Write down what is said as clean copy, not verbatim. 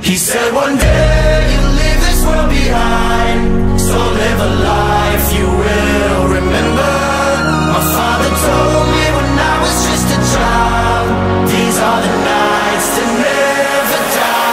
He said one day you'll leave this world behind.